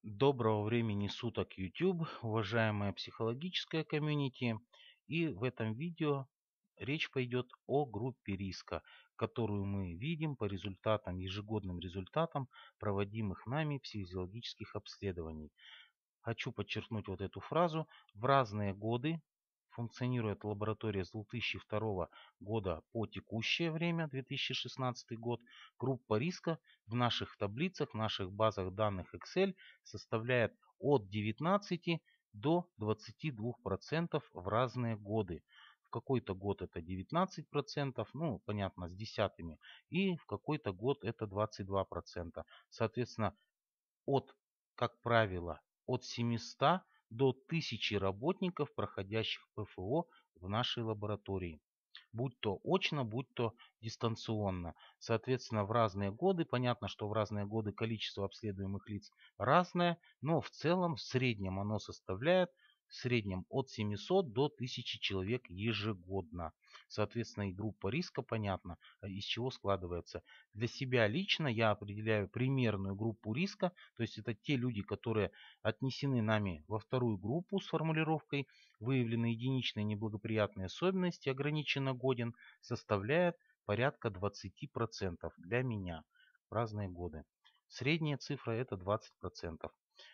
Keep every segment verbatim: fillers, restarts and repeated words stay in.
Доброго времени суток, YouTube, уважаемая психологическая комьюнити. И в этом видео речь пойдет о группе риска, которую мы видим по результатам, ежегодным результатам проводимых нами психологических обследований. Хочу подчеркнуть вот эту фразу. В разные годы функционирует лаборатория с две тысячи второго года по текущее время, две тысячи шестнадцатый год. Группа риска в наших таблицах, в наших базах данных Excel составляет от девятнадцати до двадцати двух процентов в разные годы. В какой-то год это девятнадцать процентов, ну понятно, с десятыми, и в какой-то год это двадцать два процента. Соответственно, от, как правило, от семисот до тысячи работников, проходящих ПФО в нашей лаборатории. Будь то очно, будь то дистанционно. Соответственно, в разные годы, понятно, что в разные годы количество обследуемых лиц разное, но в целом, в среднем оно составляет в среднем от семисот до тысячи человек ежегодно. Соответственно, и группа риска, понятно, из чего складывается. Для себя лично я определяю примерную группу риска, то есть это те люди, которые отнесены нами во вторую группу с формулировкой «выявлены единичные неблагоприятные особенности, ограниченно годен», составляет порядка двадцати процентов для меня в разные годы. Средняя цифра это двадцать процентов.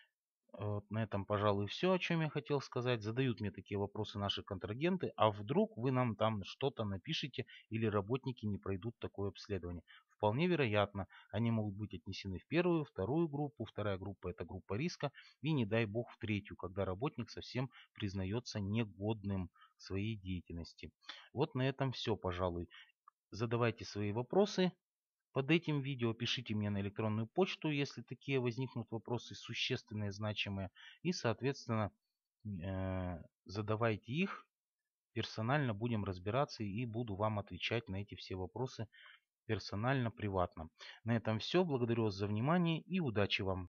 Вот на этом, пожалуй, все, о чем я хотел сказать. Задают мне такие вопросы наши контрагенты. А вдруг вы нам там что-то напишите или работники не пройдут такое обследование? Вполне вероятно, они могут быть отнесены в первую, вторую группу. Вторая группа это группа риска. И не дай бог в третью, когда работник совсем признается негодным в своей деятельности. Вот на этом все, пожалуй. Задавайте свои вопросы. Под этим видео пишите мне на электронную почту, если такие возникнут вопросы существенные, значимые. И, соответственно, э, задавайте их. Персонально будем разбираться и буду вам отвечать на эти все вопросы персонально, приватно. На этом все. Благодарю вас за внимание и удачи вам.